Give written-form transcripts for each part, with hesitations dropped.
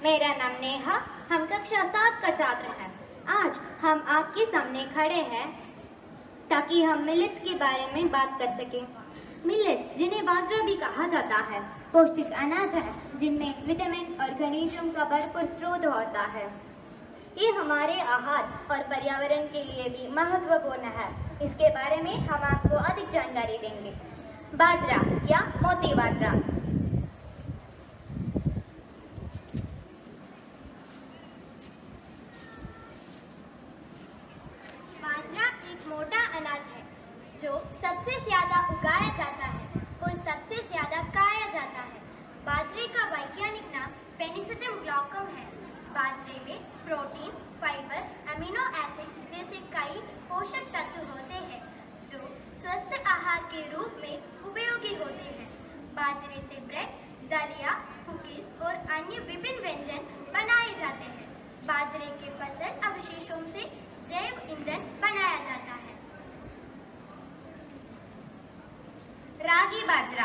मेरा नाम नेहा, हम कक्षा 7 का छात्र हैं। आज हम आपके सामने खड़े हैं ताकि हम मिलेट्स के बारे में बात कर सकें। मिलेट्स, जिन्हें बाजरा भी कहा जाता है, पौष्टिक अनाज है जिनमें विटामिन और खनिजों का भरपूर स्रोत होता है। ये हमारे आहार और पर्यावरण के लिए भी महत्वपूर्ण है। इसके बारे में हम आपको अधिक जानकारी देंगे। बाजरा या मोती बाजरा। बाजरा एक मोटा अनाज है जो सबसे ज्यादा उगाया जाता है और सबसे ज्यादा खाया जाता है। बाजरे का वैज्ञानिक नाम पेनिसिडियम ग्लाउकम है। बाजरे में प्रोटीन, फाइबर, अमीनो एसिड जैसे कई पोषक तत्व होते हैं जो स्वस्थ आहार के रूप में उपयोगी होते हैं। बाजरे से ब्रेड, दलिया, कुकीज और अन्य विभिन्न व्यंजन बनाए जाते हैं। बाजरे के फसल अवशेषों से जैव ईंधन बनाया जाता है। रागी बाजरा।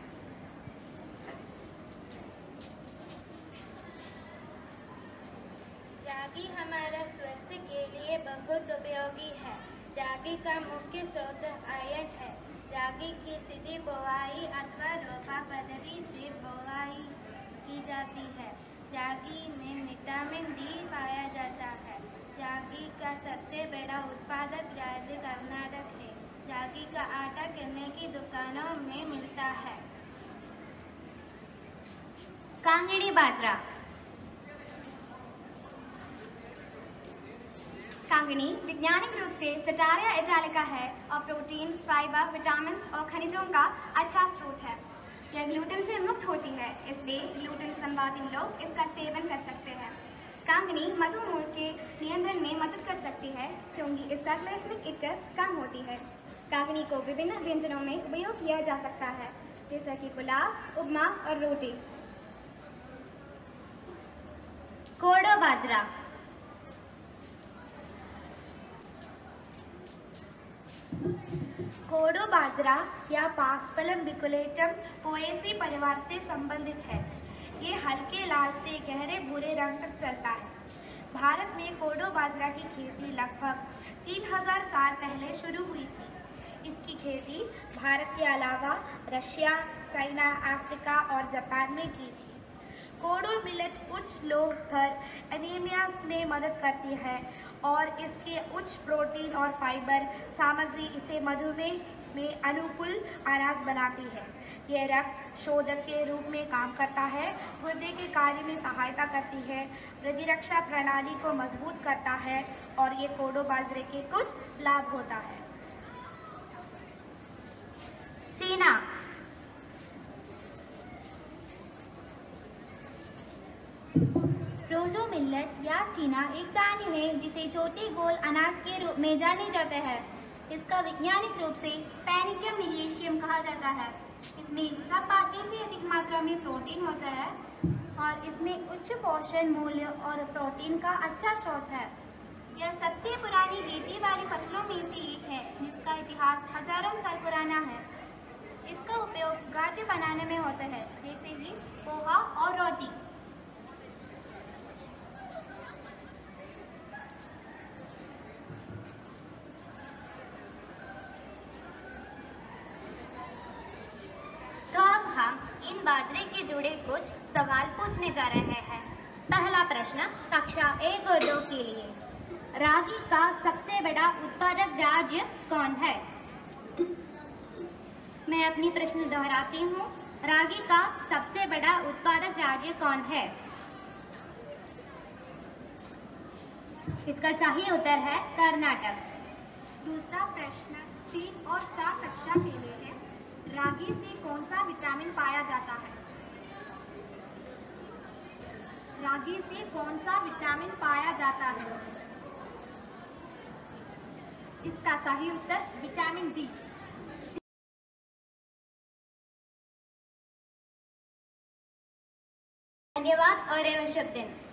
रागी हमारा स्वास्थ्य के लिए बहुत उपयोगी है। रागी का मुख्य स्रोत आयरन है। रागी की सीधी बुआई अथवा रोपा पद्धति से बुआई की जाती है। रागी में विटामिन डी पाया जाता है। रागी का सबसे बड़ा उत्पादक राज्य कर्नाटक है। रागी का आटा किराने की दुकानों में मिलता है। कांगड़ी बाजरा। कांगनी वैज्ञानिक रूप से सटारिया इटालिका है और प्रोटीन, फाइबर, विटामिन और खनिजों का अच्छा स्रोत है। यह ग्लूटेन से मुक्त होती है, इसलिए ग्लूटेन संवादी लोग इसका सेवन कर सकते हैं। कांगनी मधुमेह के नियंत्रण में मदद कर सकती है क्योंकि इसका ग्लाइसेमिक इंडेक्स कम होती है। कांगनी को विभिन्न व्यंजनों में उपयोग किया जा सकता है, जैसा कि पुलाव, उपमा और रोटी। कोडो बाजरा। कोडो बाजरा या पास्पलम बिकुलेटम पोएसी परिवार से संबंधित है। ये हल्के लाल से गहरे भूरे रंग तक चलता है। भारत में कोडो बाजरा की खेती लगभग 3000 साल पहले शुरू हुई थी। इसकी खेती भारत के अलावा रशिया, चाइना, अफ्रीका और जापान में की थी। कोडो मिलेट उच्च लोह स्तर एनीमिया में मदद करती है और इसके उच्च प्रोटीन और फाइबर सामग्री इसे मधुमेह में अनुकूल अनाज बनाती है। यह रक्त शोधक के रूप में काम करता है, गुर्दे के कार्य में सहायता करती है, प्रतिरक्षा प्रणाली को मजबूत करता है और ये कोडो बाजरे के कुछ लाभ होता है। चीना। रोजो मिलेट या चीना एक दाने है जिसे छोटे गोल अनाज के रूप में जाने जाता है। इसका वैज्ञानिक रूप से पैनिकम मिलिशियम कहा जाता है। इसमें सब बाजरे से अधिक मात्रा में प्रोटीन होता है और इसमें उच्च पोषण मूल्य और प्रोटीन का अच्छा स्रोत है। यह सबसे पुरानी खेती वाली फसलों में से एक है जिसका इतिहास हजारों साल पुराना है। इसका उपयोग खाद्य बनाने में होता है, जैसे कि पोहा और रोटी। तो अब हम इन बाजरे के जुड़े कुछ सवाल पूछने जा रहे हैं। पहला प्रश्न कक्षा 1 और 2 के लिए। रागी का सबसे बड़ा उत्पादक राज्य कौन है? मैं अपनी प्रश्न दोहराती हूँ। रागी का सबसे बड़ा उत्पादक राज्य कौन है? इसका सही उत्तर है कर्नाटक। दूसरा प्रश्न 3 और 4 कक्षा के लिए है। रागी से कौन सा विटामिन पाया जाता है? रागी से कौन सा विटामिन पाया जाता है? इसका सही उत्तर विटामिन डी। धन्यवाद और शुभ दिन।